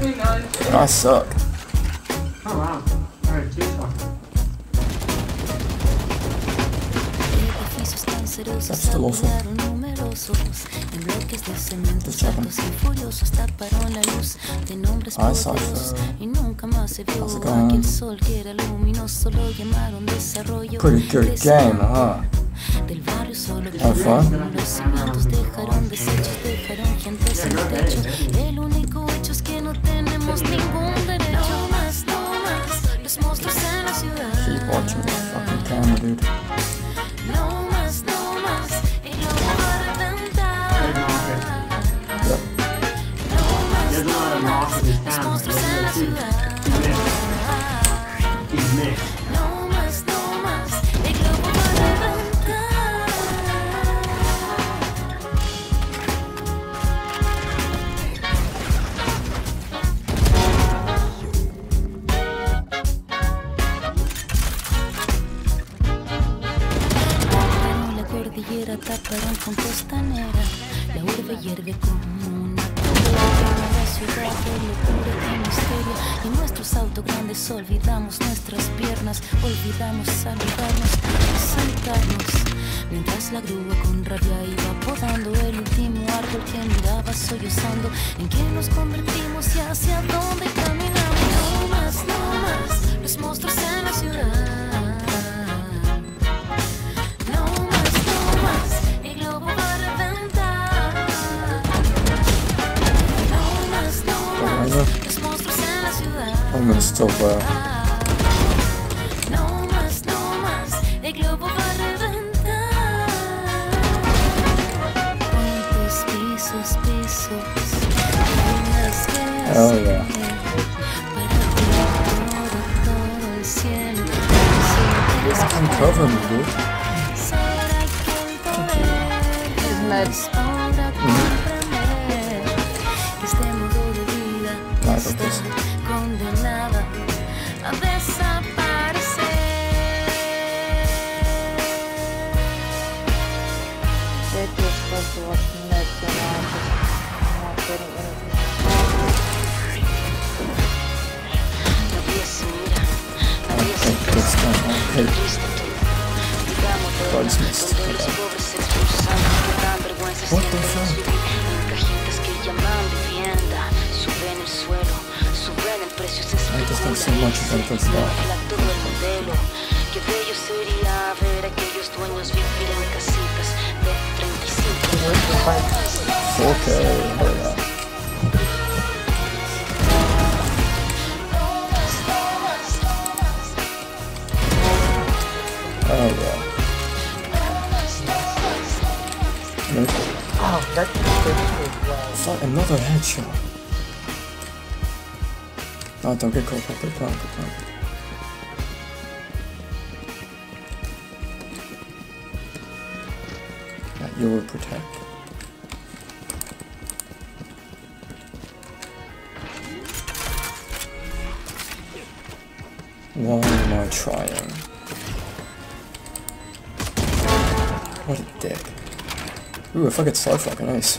I suck. Oh wow. Alright, two talking. That's still awful. Hi, Cypher. How's it going? Pretty good game, huh? Have fun? Keep watching the fucking camera, dude. Taparon con costanera, la urbe hierve como una caldera, la ciudad de locura y misterio, y nuestros autos grandes olvidamos nuestras piernas, olvidamos saludarnos y sentarnos, mientras la grúa con rabia iba podando el último árbol que miraba sollozando, en que nos convertimos y hacia dónde caminamos. No más, los monstruos en la ciudad. I'm gonna stop there. Oh yeah. Fucking cover me, dude. I got this. Condenada a desaparecer. They were supposed to watch the net, but I'm not getting anything. What the fuck? I just don't so much about this stuff. Okay, oh yeah. Oh, that's good. Fuck, another headshot. Oh, don't get caught, don't get caught, Yeah, you will protect. Why am I trying? What a dick. Ooh, if I get so fucking nice.